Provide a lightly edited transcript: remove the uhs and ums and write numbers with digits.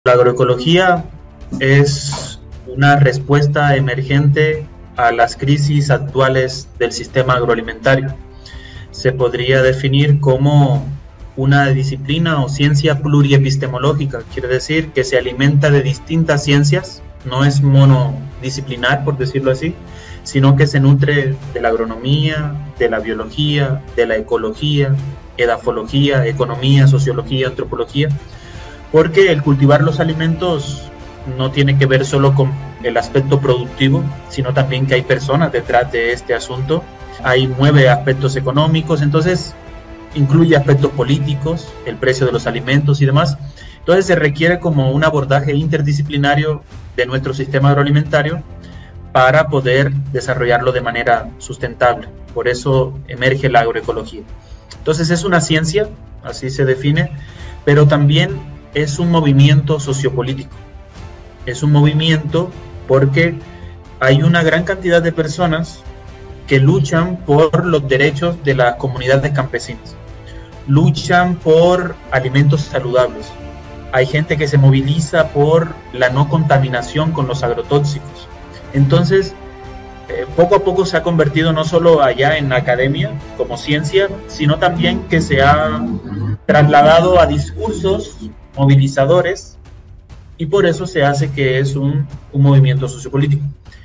La agroecología es una respuesta emergente a las crisis actuales del sistema agroalimentario. Se podría definir como una disciplina o ciencia pluriepistemológica, quiere decir que se alimenta de distintas ciencias, no es monodisciplinar, por decirlo así, sino que se nutre de la agronomía, de la biología, de la ecología, edafología, economía, sociología, antropología, porque el cultivar los alimentos no tiene que ver solo con el aspecto productivo, sino también que hay personas detrás de este asunto. Hay 9 aspectos económicos, entonces incluye aspectos políticos, el precio de los alimentos y demás. Entonces se requiere como un abordaje interdisciplinario de nuestro sistema agroalimentario para poder desarrollarlo de manera sustentable. Por eso emerge la agroecología. Entonces es una ciencia, así se define, pero también es un movimiento sociopolítico. Es un movimiento porque hay una gran cantidad de personas que luchan por los derechos de las comunidades campesinas, luchan por alimentos saludables. Hay gente que se moviliza por la no contaminación con los agrotóxicos. Entonces, poco a poco se ha convertido no solo allá en academia como ciencia, sino también que se ha trasladado a discursos movilizadores, y por eso se hace que es un movimiento sociopolítico.